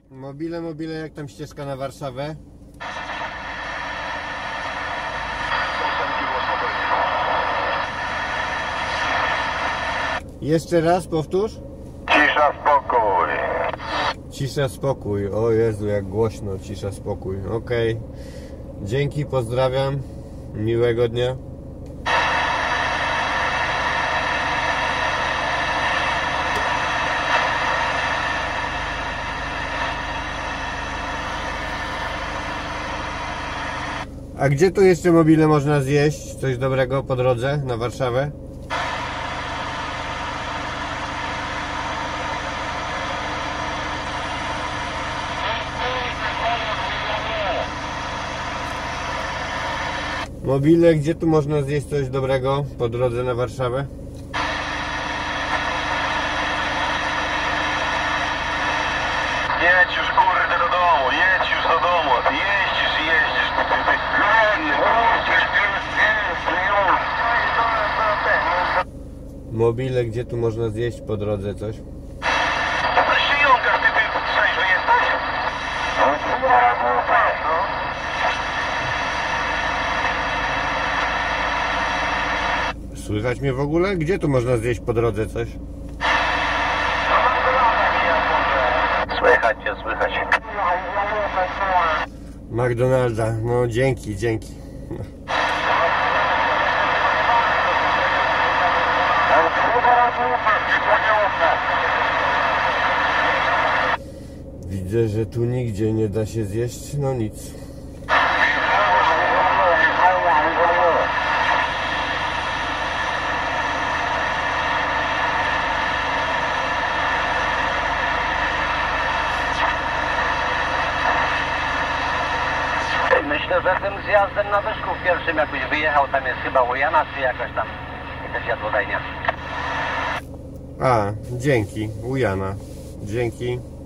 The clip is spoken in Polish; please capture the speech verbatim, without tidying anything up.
Mobile, mobile, jak tam ścieżka na Warszawę? Jeszcze raz powtórz. Cisza, spokój. Cisza, spokój. O Jezu, jak głośno. Cisza, spokój. Okej. Okay. Dzięki, pozdrawiam. Miłego dnia. A gdzie tu jeszcze mobile można zjeść? Coś dobrego po drodze na Warszawę? Mobile, gdzie tu można zjeść coś dobrego po drodze na Warszawę? Jedź już, kurde, do domu, jedź już do domu. Jeździsz i jeździsz. Mobile, gdzie tu można zjeść po drodze coś? Co się jąkasz, ty, ty trzeźwy jesteś? Słychać mnie w ogóle? Gdzie tu można zjeść po drodze coś? Słychać cię, słychać. McDonalda, no dzięki, dzięki. Widzę, że tu nigdzie nie da się zjeść, no nic. Myślę, że tym zjazdem na Wyszków pierwszym jakbyś wyjechał, tam jest chyba Ujana, czy jakaś tam jakaś jadłodajnia. A, dzięki, u Jana. Dzięki.